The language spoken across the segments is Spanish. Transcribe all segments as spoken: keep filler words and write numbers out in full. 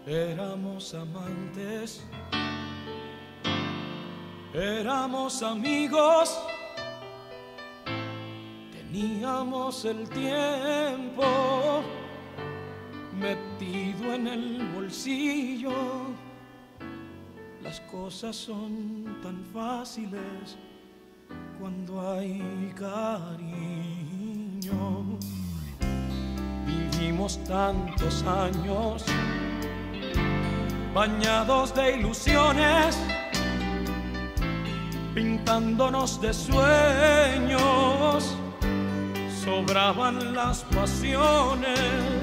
Éramos amantes, éramos amigos, teníamos el tiempo metido en el bolsillo. Las cosas son tan fáciles cuando hay cariño. Vivimos tantos años bañados de ilusiones, pintándonos de sueños. Sobraban las pasiones,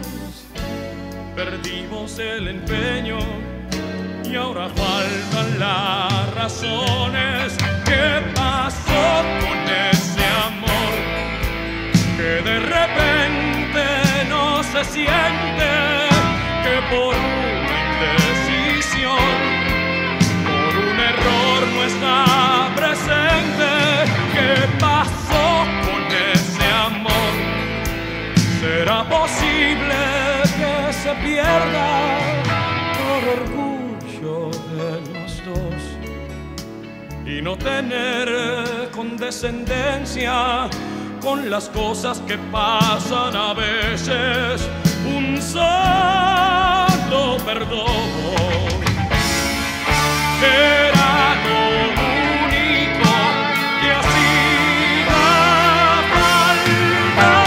perdimos el empeño y ahora faltan las razones. ¿Qué pasó con ese amor que de repente no se siente? Que por una indecisión, por un error no está presente. ¿Qué pasó con ese amor? ¿Será posible que se pierda por orgullo de los dos y no tener condescendencia con las cosas que pasan a veces? Un solo perdón era lo único que hacía falta.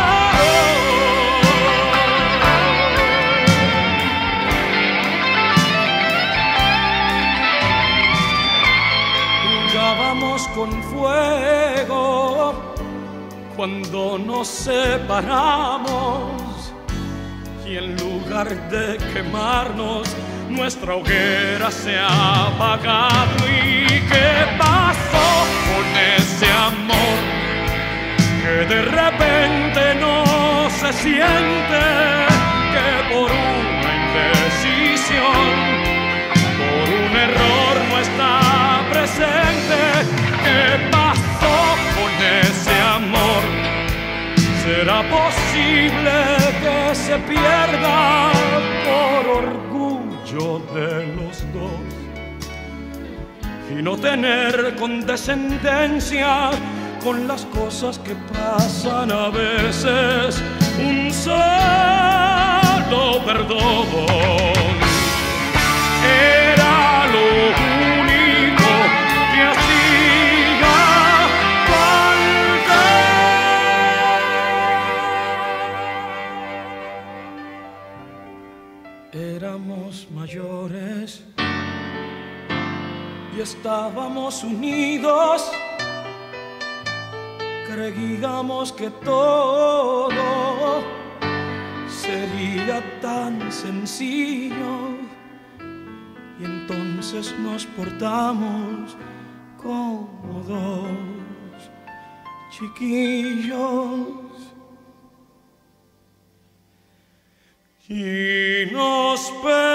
Jugábamos con fuego cuando nos separamos, y en lugar de quemarnos, nuestra hoguera se ha apagado. ¿Y qué pasó con ese amor que de repente no se siente? Que por una indecisión, por un error no está presente. ¿Qué pasó con ese amor? ¿Será posible que se pierda por orgullo de los dos y no tener condescendencia con las cosas que pasan a veces? Un solo perdón era lo único que hacía falta. Éramos mayores y estábamos unidos. Creíamos que todo sería tan sencillo y entonces nos portamos como dos chiquillos y nos perdimos.